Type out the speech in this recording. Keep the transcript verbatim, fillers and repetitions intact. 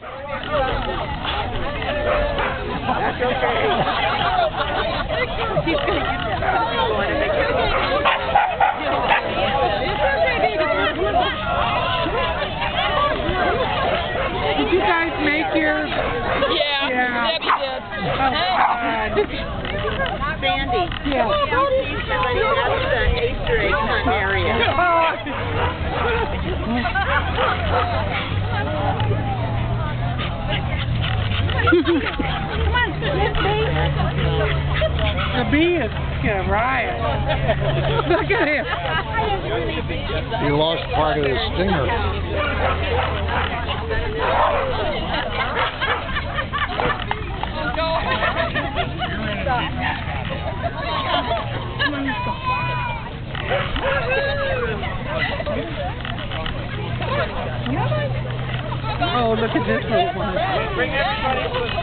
That's okay. He's going to get that. Going to make it. Did you guys make your... Yeah, yeah. Debbie did. Oh, God. Sandy. Yeah. Somebody that's the Easter egg hunt area. The bee is gonna riot. Look at him. He lost part of his stinger. Oh, look at this little one.